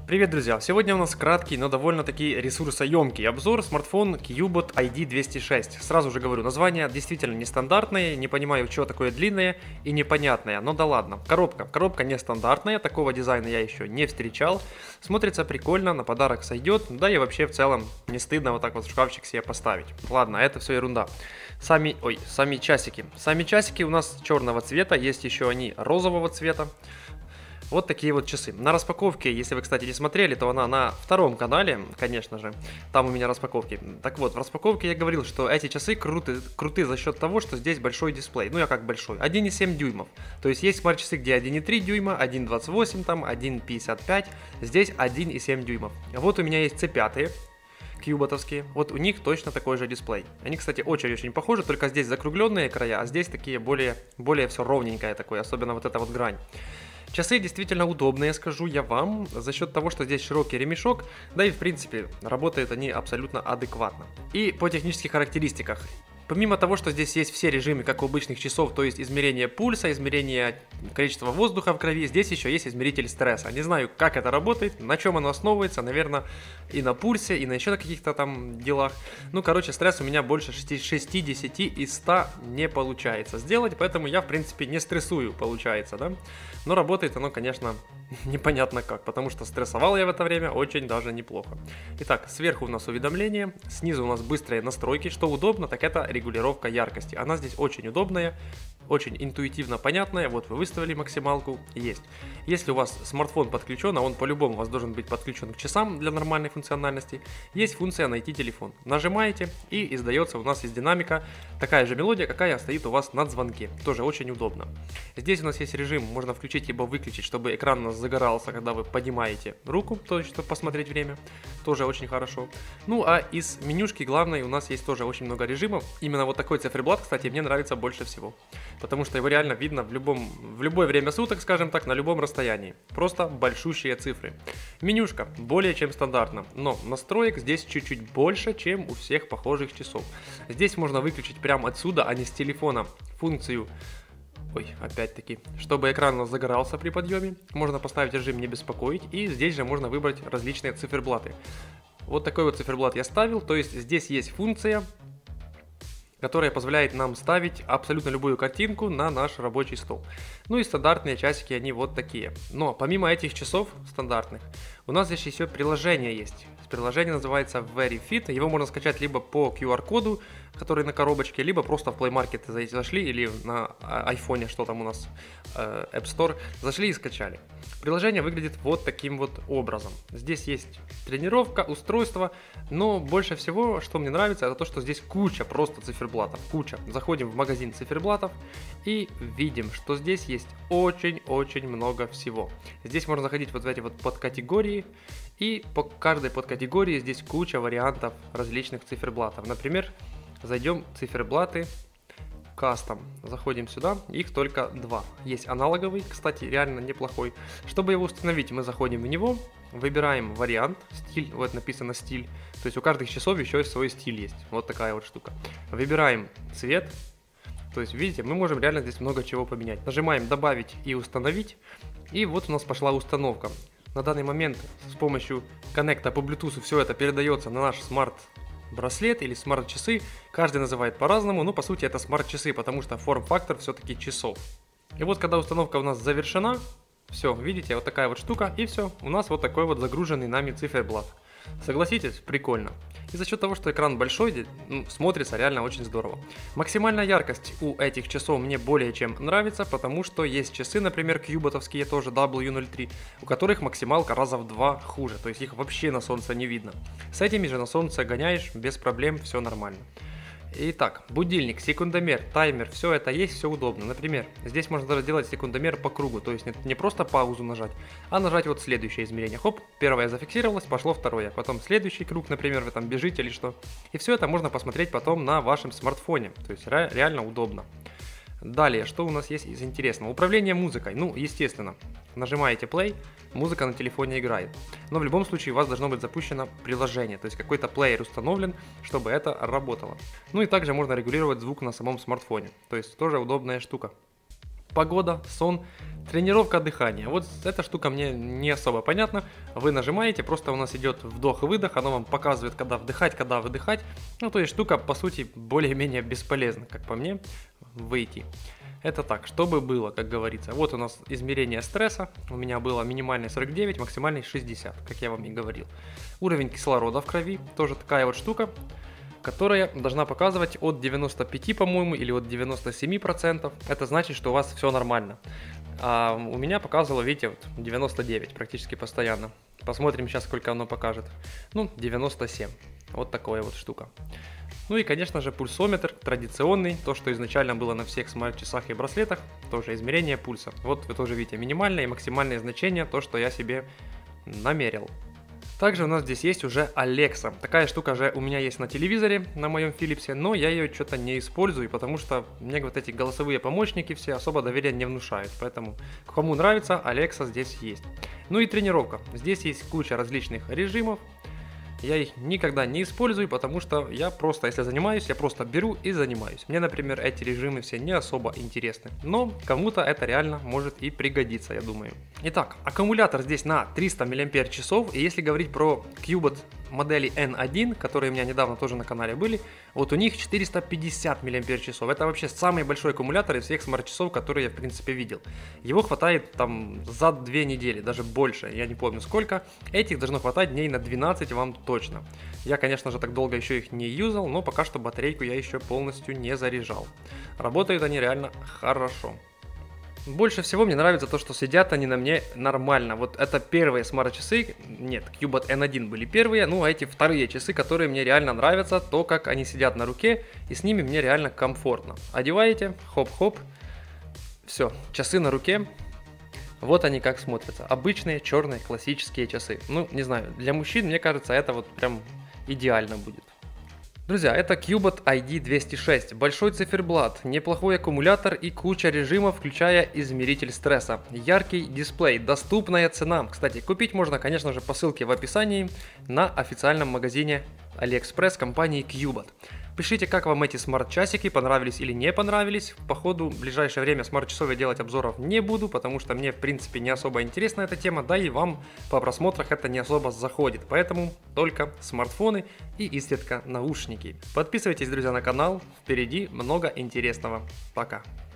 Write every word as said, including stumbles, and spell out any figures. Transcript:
Привет, друзья! Сегодня у нас краткий, но довольно-таки ресурсоемкий обзор смартфон Cubot ай ди двести шесть. Сразу же говорю, название действительно нестандартное, не понимаю, что такое длинное и непонятное, но да ладно. Коробка. Коробка нестандартная, такого дизайна я еще не встречал. Смотрится прикольно, на подарок сойдет, да и вообще в целом не стыдно вот так вот в шкафчик себе поставить. Ладно, это все ерунда. Сами, ой, сами часики. Сами часики у нас черного цвета, есть еще они розового цвета. Вот такие вот часы. На распаковке, если вы, кстати, не смотрели, то она на втором канале, конечно же. Там у меня распаковки. Так вот, в распаковке я говорил, что эти часы круты, круты за счет того, что здесь большой дисплей. Ну, я как большой. один и семь дюймов. То есть есть смарт-часы, где один и три дюйма, один и двадцать восемь, там, один и пятьдесят пять. Здесь один и семь дюймов. Вот у меня есть си пять. Кьюботовские, вот у них точно такой же дисплей. Они, кстати, очень-очень похожи, только здесь закругленные края, а здесь такие более, более все ровненькое такое, особенно вот эта вот грань. Часы действительно удобные, скажу я вам, за счет того, что здесь широкий ремешок, да и в принципе работают они абсолютно адекватно. И по технических характеристиках. Помимо того, что здесь есть все режимы, как у обычных часов, то есть измерение пульса, измерение количества воздуха в крови, здесь еще есть измеритель стресса. Не знаю, как это работает, на чем оно основывается, наверное, и на пульсе, и на еще на каких-то там делах. Ну, короче, стресс у меня больше шестьдесят из ста не получается сделать, поэтому я, в принципе, не стрессую, получается, да. Но работает оно, конечно, непонятно как, потому что стрессовал я в это время очень даже неплохо. Итак, сверху у нас уведомления, снизу у нас быстрые настройки, что удобно, так это регулировка яркости. Она здесь очень удобная, очень интуитивно понятная. Вот вы выставили максималку, есть. Если у вас смартфон подключен, а он по-любому у вас должен быть подключен к часам для нормальной функциональности, есть функция «Найти телефон». Нажимаете, и издается у нас из динамика такая же мелодия, какая стоит у вас на звонке. Тоже очень удобно. Здесь у нас есть режим, можно включить либо выключить, чтобы экран у нас загорался, когда вы поднимаете руку, то есть чтобы посмотреть время. Тоже очень хорошо. Ну а из менюшки главной у нас есть тоже очень много режимов. Именно вот такой циферблат, кстати, мне нравится больше всего. Потому что его реально видно в, любом, в любое время суток, скажем так, на любом расстоянии. Просто большущие цифры. Менюшка более чем стандартна, но настроек здесь чуть-чуть больше, чем у всех похожих часов. Здесь можно выключить прямо отсюда, а не с телефона, функцию. Ой, опять-таки, чтобы экран у нас загорался при подъеме, можно поставить режим «Не беспокоить», и здесь же можно выбрать различные циферблаты. Вот такой вот циферблат я ставил, то есть здесь есть функция, которая позволяет нам ставить абсолютно любую картинку на наш рабочий стол. Ну и стандартные часики, они вот такие. Но помимо этих часов стандартных, у нас здесь еще приложение есть. Приложение называется VeryFit, его можно скачать либо по ку ар-коду, который на коробочке, либо просто в Play Market зашли, или на айфоне, что там у нас, App Store, зашли и скачали. Приложение выглядит вот таким вот образом. Здесь есть тренировка, устройство, но больше всего, что мне нравится, это то, что здесь куча просто циферблатов, куча. Заходим в магазин циферблатов и видим, что здесь есть очень-очень много всего. Здесь можно заходить вот в эти вот подкатегории, и по каждой подкатегории здесь куча вариантов различных циферблатов. Например, зайдем в циферблаты Custom. Заходим сюда, их только два. Есть аналоговый, кстати, реально неплохой. Чтобы его установить, мы заходим в него, выбираем вариант, стиль, вот написано стиль. То есть у каждых часов еще свой стиль есть. Вот такая вот штука. Выбираем цвет. То есть, видите, мы можем реально здесь много чего поменять. Нажимаем «Добавить» и «Установить». И вот у нас пошла установка. На данный момент с помощью коннекта по Bluetooth все это передается на наш смарт-браслет или смарт-часы. Каждый называет по-разному, но по сути это смарт-часы, потому что форм-фактор все-таки часов. И вот когда установка у нас завершена, все, видите, вот такая вот штука, и все, у нас вот такой вот загруженный нами циферблат. Согласитесь, прикольно. И за счет того, что экран большой, ну, смотрится реально очень здорово. Максимальная яркость у этих часов мне более чем нравится, потому что есть часы, например, кьюботовские, тоже дабл ю ноль три, у которых максималка раза в два хуже, то есть их вообще на солнце не видно. С этими же на солнце гоняешь, без проблем, все нормально. Итак, будильник, секундомер, таймер, все это есть, все удобно. Например, здесь можно даже сделать секундомер по кругу, то есть не просто паузу нажать, а нажать вот следующее измерение. Хоп, первое зафиксировалось, пошло второе, потом следующий круг, например, вы там бежите или что. И все это можно посмотреть потом на вашем смартфоне, то есть ре- реально удобно. Далее, что у нас есть из интересного? Управление музыкой. Ну, естественно, нажимаете play, музыка на телефоне играет. Но в любом случае у вас должно быть запущено приложение, то есть какой-то плеер установлен, чтобы это работало. Ну и также можно регулировать звук на самом смартфоне, то есть тоже удобная штука. погода, сон, тренировка дыхания. Вот эта штука мне не особо понятна. Вы нажимаете, просто у нас идет вдох-выдох, оно вам показывает, когда вдыхать, когда выдыхать. Ну, то есть штука, по сути, более-менее бесполезна, как по мне, выйти. Это так, чтобы было, как говорится. Вот у нас измерение стресса. У меня было минимальный сорок девять, максимальный шестьдесят, как я вам и говорил. Уровень кислорода в крови, тоже такая вот штука, которая должна показывать от девяноста пяти, по-моему, или от девяноста семи процентов. Это значит, что у вас все нормально. А у меня показывало, видите, вот девяносто девять практически постоянно. Посмотрим сейчас, сколько оно покажет. Ну, девяносто семь. Вот такая вот штука. Ну и, конечно же, пульсометр традиционный, то, что изначально было на всех смарт-часах и браслетах, тоже измерение пульса. Вот вы тоже видите минимальное и максимальное значение, то, что я себе намерил. Также у нас здесь есть уже Alexa. Такая штука же у меня есть на телевизоре, на моем Philips, но я ее что-то не использую, потому что мне вот эти голосовые помощники все особо доверия не внушают. Поэтому кому нравится, Alexa здесь есть. Ну и тренировка. Здесь есть куча различных режимов. Я их никогда не использую, потому что я просто, если занимаюсь, я просто беру и занимаюсь. Мне, например, эти режимы все не особо интересны, но кому-то это реально может и пригодиться, я думаю. Итак, аккумулятор здесь на триста миллиампер-часов, и если говорить про Cubot модели эн один, которые у меня недавно тоже на канале были, вот у них четыреста пятьдесят миллиампер-часов. Это вообще самый большой аккумулятор из всех смарт-часов, которые я в принципе видел. Его хватает там за две недели, даже больше, я не помню сколько. Этих должно хватать дней на двенадцать вам точно. Я, конечно же, так долго еще их не юзал, но пока что батарейку я еще полностью не заряжал. Работают они реально хорошо. Больше всего мне нравится то, что сидят они на мне нормально. Вот это первые смарт-часы, нет, Cubot эн один были первые, ну а эти вторые часы, которые мне реально нравятся, то как они сидят на руке, и с ними мне реально комфортно. Одеваете, хоп-хоп, все, часы на руке, вот они как смотрятся. Обычные черные классические часы. Ну, не знаю, для мужчин, мне кажется, это вот прям идеально будет. Друзья, это Cubot ай ди двести шесть, большой циферблат, неплохой аккумулятор и куча режимов, включая измеритель стресса. Яркий дисплей, доступная цена. Кстати, купить можно, конечно же, по ссылке в описании на официальном магазине AliExpress компании Cubot. Пишите, как вам эти смарт-часики, понравились или не понравились. По ходу в ближайшее время смарт-часов я делать обзоров не буду, потому что мне, в принципе, не особо интересна эта тема, да и вам по просмотрах это не особо заходит. Поэтому только смартфоны и изредка наушники. Подписывайтесь, друзья, на канал, впереди много интересного. Пока!